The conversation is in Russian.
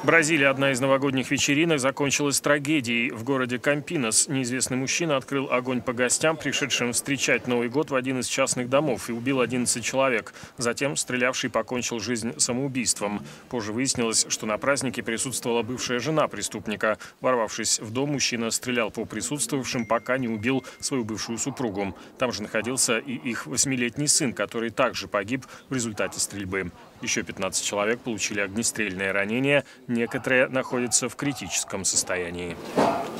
Бразилия, одна из новогодних вечеринок, закончилась трагедией. В городе Кампинас неизвестный мужчина открыл огонь по гостям, пришедшим встречать Новый год в один из частных домов, и убил 11 человек. Затем стрелявший покончил жизнь самоубийством. Позже выяснилось, что на празднике присутствовала бывшая жена преступника. Ворвавшись в дом, мужчина стрелял по присутствовавшим, пока не убил свою бывшую супругу. Там же находился и их 8-летний сын, который также погиб в результате стрельбы. Еще 15 человек получили огнестрельные ранения. Некоторые находятся в критическом состоянии.